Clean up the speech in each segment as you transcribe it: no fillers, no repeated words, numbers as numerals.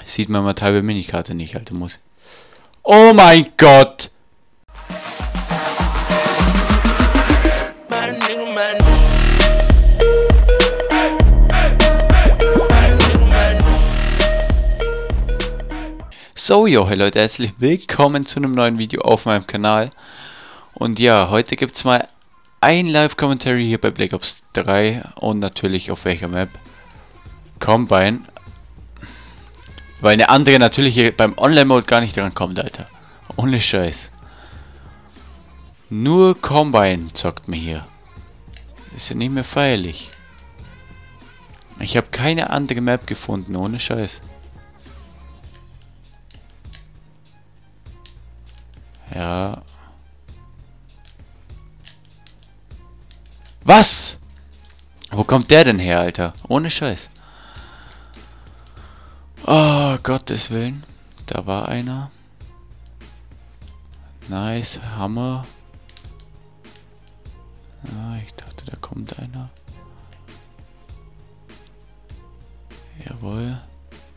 Sieht man mal halbe Minikarte nicht, Alter, muss. Oh mein Gott! So, yo, hey Leute, herzlich willkommen zu einem neuen Video auf meinem Kanal. Und ja, heute gibt es mal ein Live-Commentary hier bei Black Ops 3 und natürlich auf welcher Map? Combine. Weil eine andere natürlich hier beim Online-Mode gar nicht dran kommt, Alter. Ohne Scheiß. Nur Combine zockt mir hier. Ist ja nicht mehr feierlich. Ich habe keine andere Map gefunden, ohne Scheiß. Ja. Was? Wo kommt der denn her, Alter? Ohne Scheiß. Oh, Gottes Willen. Da war einer. Nice, Hammer. Ah, ich dachte, da kommt einer. Jawohl.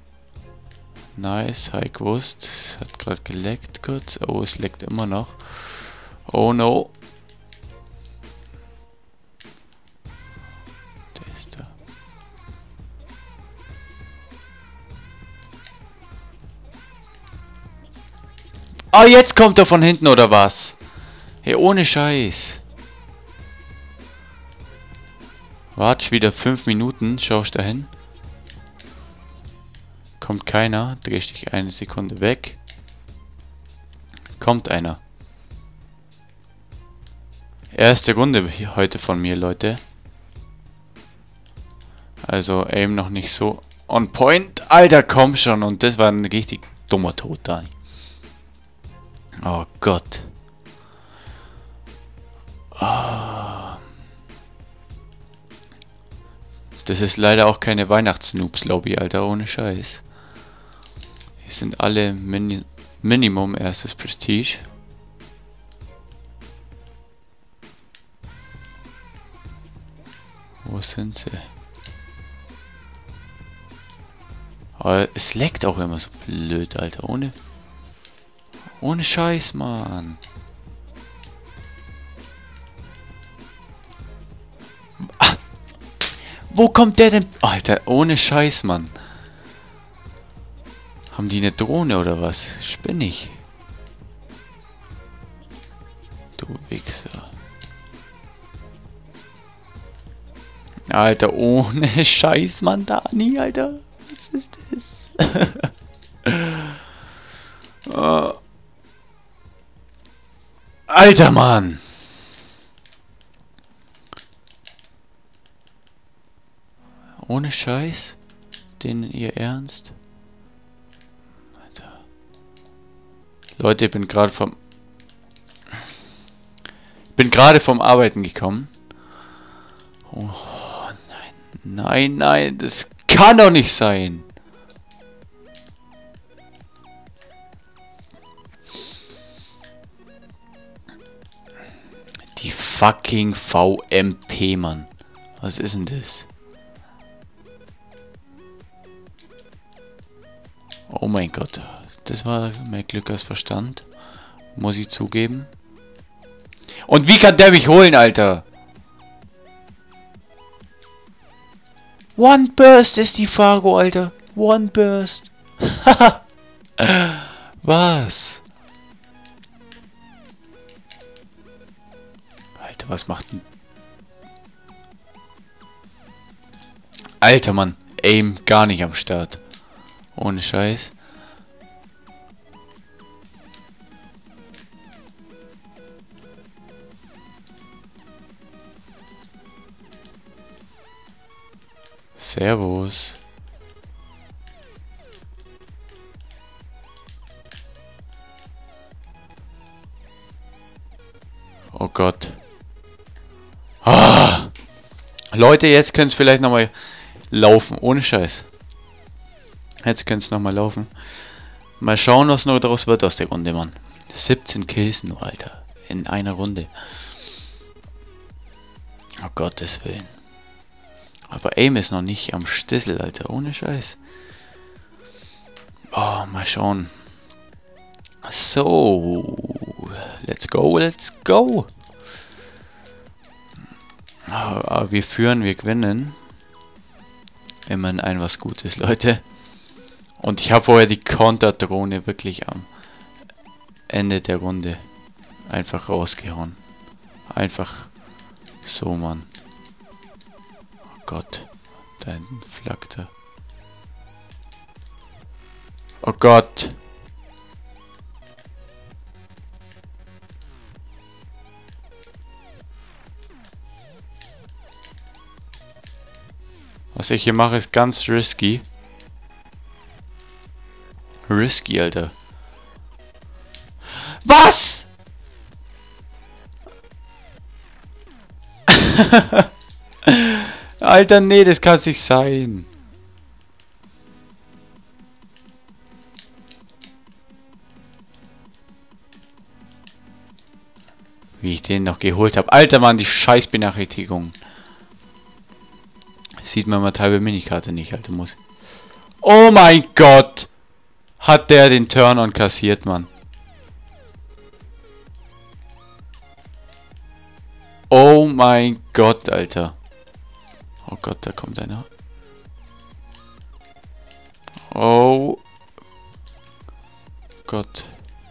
Nice, hab ich gewusst. Es hat gerade geleckt kurz. Oh, es leckt immer noch. Oh no. Der ist da. Ah, jetzt kommt er von hinten oder was? Hey, ohne Scheiß. Warte, wieder 5 Minuten. Schau ich da hin. Kommt keiner. Dreh dich eine Sekunde weg. Kommt einer. Erste Runde heute von mir, Leute. Also Aim noch nicht so on point. Alter, komm schon. Und das war ein richtig dummer Tod, Dani. Oh Gott. Oh. Das ist leider auch keine Weihnachts-Noobs-Lobby, Alter. Ohne Scheiß. Hier sind alle Minimum erstes Prestige. Wo sind sie? Oh, es leckt auch immer so blöd, Alter. Ohne Scheiß, Mann. Ah, wo kommt der denn? Alter, ohne Scheiß, Mann. Haben die eine Drohne oder was? Spinnig. Du Wichser. Alter, ohne Scheiß, Mann, Dani, Alter. Was ist das? Oh. Alter, Mann. Ohne Scheiß? Den ihr Ernst? Alter. Leute, ich bin gerade vom Arbeiten gekommen. Oh, nein. Nein, nein, das kann doch nicht sein. Die fucking VMP, Mann. Was ist denn das? Oh mein Gott. Das war mehr Glück als Verstand. Muss ich zugeben. Und wie kann der mich holen, Alter? One Burst ist die Fargo, Alter. One Burst. Was? Alter, was macht denn... Alter, Mann. Aim gar nicht am Start. Ohne Scheiß. Servus. Oh Gott. Ah! Leute, jetzt können es vielleicht nochmal laufen. Ohne Scheiß. Jetzt können es nochmal laufen. Mal schauen, was noch daraus wird aus der Runde, Mann. 17 Kills nur, Alter. In einer Runde. Oh Gottes Willen. Aber Aim ist noch nicht am Stissel, Alter. Ohne Scheiß. Oh, mal schauen. So. Let's go, let's go. Aber wir führen, wir gewinnen. Immerhin ein was Gutes, Leute. Und ich habe vorher die Konterdrohne wirklich am Ende der Runde einfach rausgehauen. Einfach so, Mann. Oh Gott. Da hinten flackt er. Oh Gott. Was ich hier mache, ist ganz risky. Risky, Alter. Was? Alter, nee, das kann nicht sein. Wie ich den noch geholt habe. Alter, Mann, die Scheißbenachrichtigung. Sieht man mal Teil der Minikarte nicht, Alter, muss. Oh mein Gott! Hat der den Turn-on kassiert, Mann. Oh mein Gott, Alter. Oh Gott, da kommt einer. Oh Gott.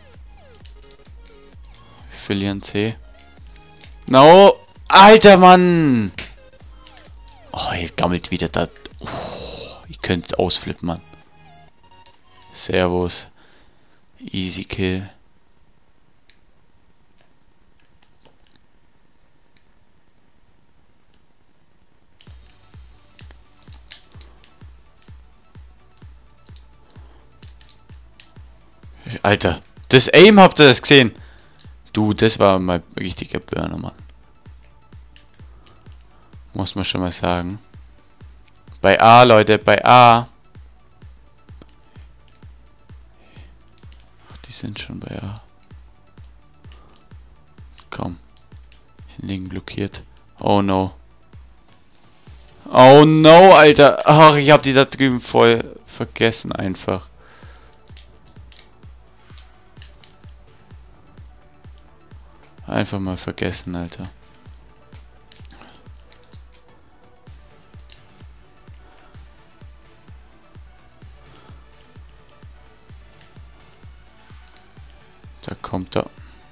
Wir verlieren C. No! Alter, Mann! Oh, jetzt gammelt wieder da. Oh, ihr könnt ausflippen, Mann. Servus. Easy Kill. Alter, das Aim, habt ihr das gesehen? Du, das war mal richtiger Burner, Mann. Muss man schon mal sagen. Bei A, Leute, bei A. Ach, die sind schon bei A. Komm. Hinlegen blockiert. Oh no. Oh no, Alter. Ach, ich hab die da drüben voll vergessen einfach. Einfach mal vergessen, Alter. Da kommt er.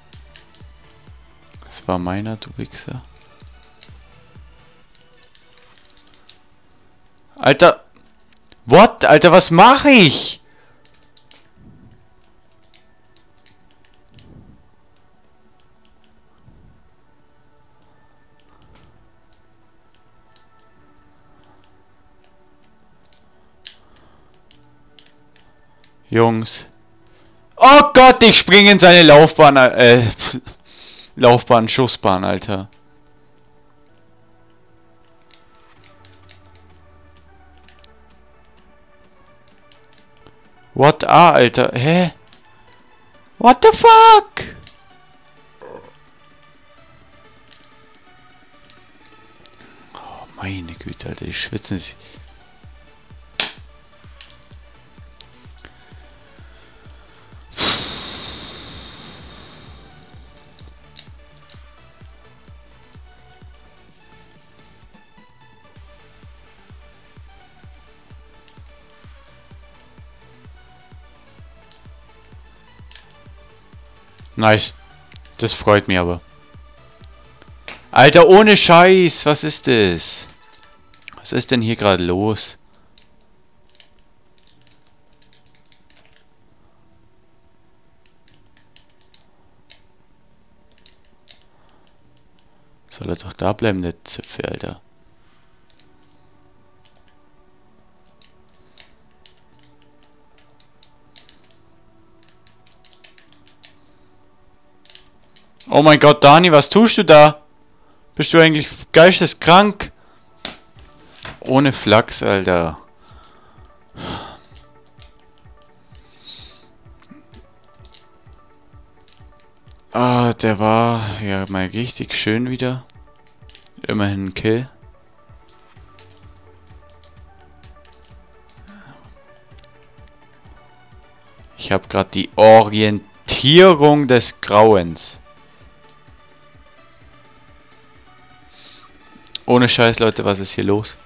Das war meiner, du Wichser. Alter. What? Alter, was mache ich? Jungs. Oh Gott, ich springe in seine Laufbahn, Laufbahn, Schussbahn, Alter. What Alter? Hä? What the fuck? Oh, meine Güte, Alter, die schwitzen sich. Nice. Das freut mich aber. Alter, ohne Scheiß. Was ist das? Was ist denn hier gerade los? Soll er doch da bleiben, der Zipfel, Alter. Oh mein Gott, Dani, was tust du da? Bist du eigentlich geisteskrank? Ohne Flachs, Alter. Ah, der war ja mal richtig schön wieder. Immerhin ein Kill. Ich habe gerade die Orientierung des Grauens. Ohne Scheiß, Leute, was ist hier los?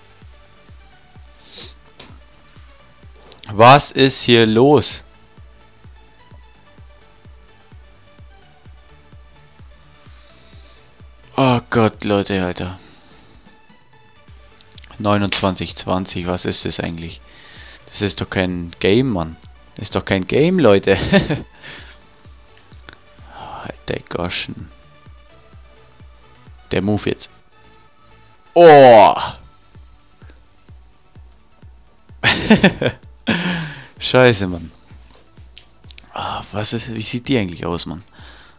Was ist hier los? Oh Gott, Leute, Alter. 29:20, was ist das eigentlich? Das ist doch kein Game, Mann. Das ist doch kein Game, Leute. Alter Goschen. Der Move jetzt. Oh! Scheiße, Mann. Ah, wie sieht die eigentlich aus, Mann?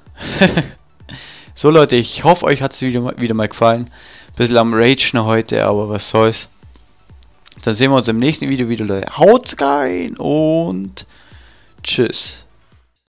So, Leute, ich hoffe, euch hat es wieder mal gefallen. Bisschen am Ragen heute, aber was soll's. Dann sehen wir uns im nächsten Video wieder, Leute. Haut's rein und tschüss.